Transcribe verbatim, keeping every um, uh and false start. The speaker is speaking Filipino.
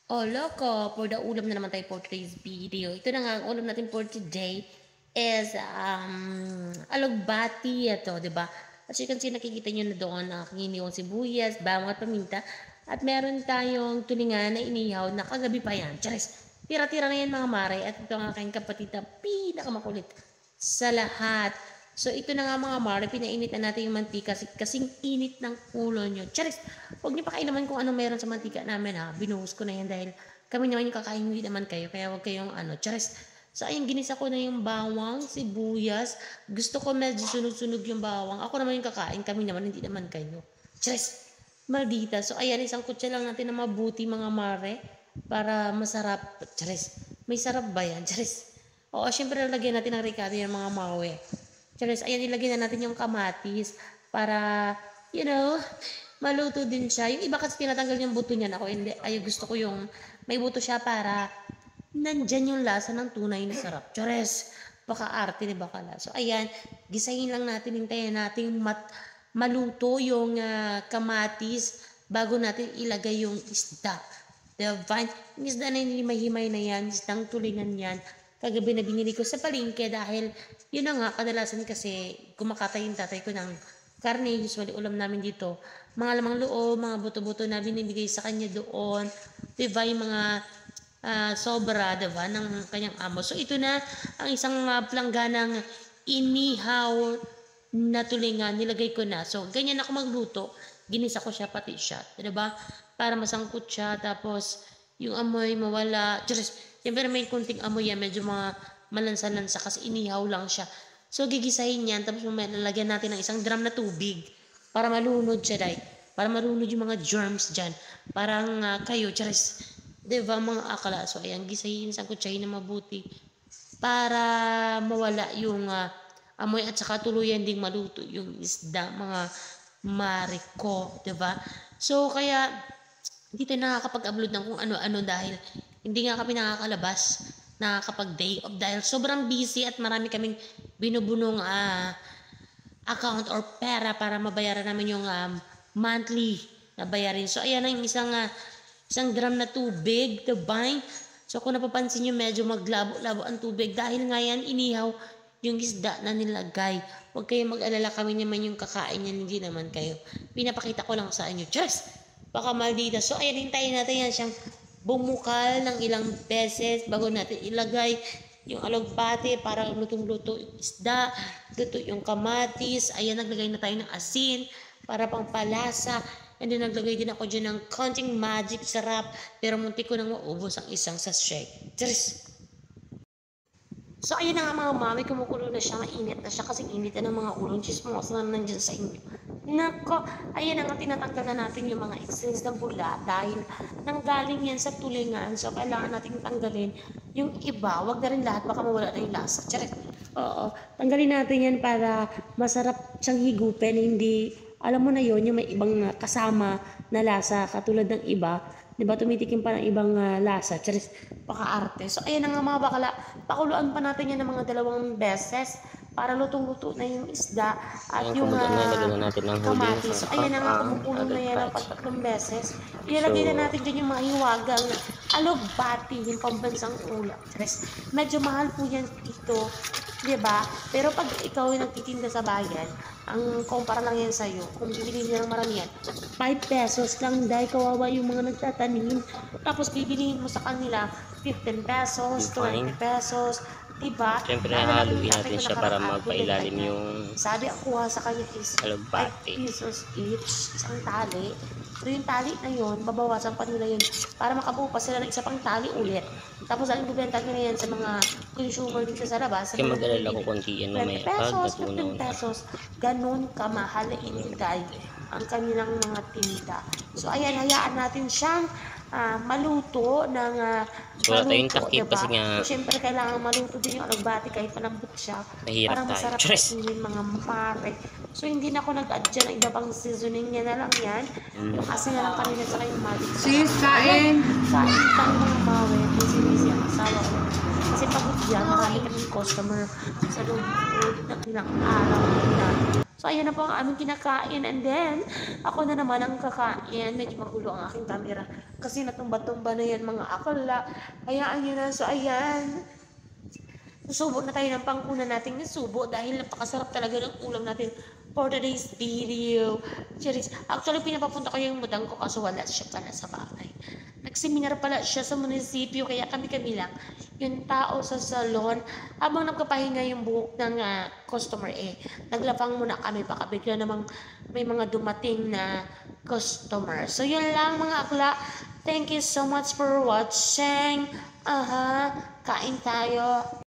Oh, loko, for the ulam na naman tayo for today's video. Ito na nga, ang ulam natin for today is um, alugbati ito, di ba? As you can see, nakikita nyo na doon ang aking iniwang sibuyas, bawang at paminta. At meron tayong tulingan na inihaw na kagabi pa yan. Charis, tira-tira na yan mga mare. At ito ang aking kapatid na pinakamakulit sa lahat. So, ito na nga mga mare, pinainit na natin yung mantika kasi kasing init ng ulo nyo. Charis, huwag niyo pakialaman kung anong meron sa mantika namin ha. Binuhos ko na yan dahil kami naman yung kakain, hindi naman kayo. Kaya huwag kayong ano, charis. So, ayun, ginisa ko na yung bawang, sibuyas. Gusto ko medyo sunog-sunog yung bawang. Ako naman yung kakain, kami naman, hindi naman kayo. Charis, maldita. So, ayan, isang kutsa lang natin na mabuti mga mare para masarap. Charis, may sarap ba yan? Charis. Oo, syempre lalagyan natin ng ricado yung mga mawe. Charis, ayan, ilagay na natin yung kamatis para, you know, maluto din siya. Yung iba kasi tinatanggal yung buto niyan. Ako, hindi. Ay, gusto ko yung may buto siya para nandyan yung lasa ng tunay na sarap. Charis, baka arte ni bakala. So, ayan, gisahin lang natin, hintayin natin mat, maluto yung uh, kamatis bago natin ilagay yung isda. Diba? Yung isda na hinimay-himay na yan, isdang tulingan yan. Kagabi na binili ko sa palengke dahil yun na nga, kadalasan kasi kumakatay yung tatay ko ng karne, usually ulam namin dito. Mga lamang loob, mga buto-buto na binibigay sa kanya doon. Diba yung mga uh, sobra, diba, ng kanyang amo. So ito na ang isang uh, plangganang inihaw na tulingan, nilagay ko na. So ganyan ako magluto, ginisa ko siya pati siya. Diba? Para masangkot siya, tapos yung amoy mawala. Just, siyempre may kunting amoy yan, medyo mga malansa-lansa kasi inihaw lang siya. So gigisahin yan, tapos mamaya lalagyan natin ng isang drum na tubig para malunod siya, day. Para malunod yung mga germs dyan. Parang uh, kayo, charis, diba mga akala. So ayan, gisahin, sangkutsahin na mabuti para mawala yung uh, amoy at saka tuluyan ding maluto yung isda, mga mariko, diba? So kaya dito nakakapag-upload ng kung ano-ano dahil hindi nga kami nakakalabas nakakapag day off dahil sobrang busy at marami kaming binubunong uh, account or pera para mabayaran namin yung um, monthly na bayarin. So ayan na yung isang uh, isang drum na tubig to buy. So kung napapansin nyo medyo maglabo-labo ang tubig dahil nga yan inihaw yung isda na nilagay. Huwag kayong mag-alala, kami naman yung kakain yan, hindi naman kayo. Pinapakita ko lang sa inyo. Just baka maldita. So ayan, hintayin natin yan siyang bumukal ng ilang beses bago natin ilagay yung alugbati para lutong-luto yung isda, luto yung kamatis. Ayan, naglagay na tayo ng asin para pang palasa. And then naglagay din ako dyan ng konting magic sarap pero munti ko nang maubos ang isang sachet. Cheers! So ayan na nga mga mami, kumukulo na siya, mainit na siya kasi init na ng mga ulong chismos na nandyan sa inyo. Nako, ayan na nga, tinatanggal na natin yung mga excess na bula dahil nanggaling yan sa tulingan. So kailangan natin tanggalin yung iba, wag na rin lahat, baka mawala na yung lasa. Charik. Oo, tanggalin natin yan para masarap siyang higupin, hindi, alam mo na yon yung may ibang kasama na lasa katulad ng iba. Diba, tumitikim pa ng ibang uh, lasa. Charis, paka-arte. So, ayan na nga mga bakala. Pakuluan pa natin yan ng mga dalawang beses para lutong-luto na yung isda at ayan, yung uh, kamatis. So, ayan na nga, kumukulo na yan ng pagtatlong beses. Ilalagay so, na natin dyan yung mga hiwagang alugbati, yung pambansang ulam. Charis, medyo mahal po yan dito. Diba? Pero pag ikaw yung nagtitinda sa bayan, ang kumpara lang yan sa'yo, kung bibili niya ng marami yan, five pesos lang dahil kawawa yung mga nagtatanim. Tapos bibilihin mo sa kanila, fifteen pesos, twenty pesos, diba? Siyempre hahaluin natin siya para magpailalim yung sabi ang kuha sa kanya is alugbati. five pesos each, isang tali. So yung tali na yun, babawasan pa nila yun para makabuo pa sila ng isa pang tali ulit. Tapos ang ibibenta nila yan sa mga consumer dito sa labas. Kaya mag-alala ko konti yan mamaya pag fifteen pesos, ganun kamahal na inigay ang kanilang mga tinda. So ayan, hayaan natin siyang uh, maluto ng uh, so, wala tayong takip diba? Kasi nga So, siyempre kailangan maluto din yung alugbati kahit malambot siya. Para masarap yung mga mare. So hindi na ako nag-add dyan ng iba pang seasoning niya na lang yan. Mm. Yung kasi na lang kanina sa kayong magic. Sis, kain! Kain tayo mga mawe. Busy-busy ang asawa ko. Kasi pagod yan, marami kaming customer sa loob ng ilang araw na So, ayan na po ang aming kinakain. And then, ako na naman ang kakain. Medyo magulo ang aking camera. Kasi natumba-tumba na yan mga akala. Hayaan nyo na. So, ayan. Susubo na tayo ng panguna nating nasubo dahil napakasarap talaga ng ulam natin for today's video. Cheers. Actually, pinapapunta ko yung mudang ko kaso wala siya pala sa bahay. Nagseminar pala siya sa munisipyo kaya kami-kami lang yung tao sa salon habang nagpapahinga yung buhok ng uh, customer eh. Naglapang muna kami baka bigla namang may mga dumating na customer. So yun lang mga akla. Thank you so much for watching. Aha, kain tayo.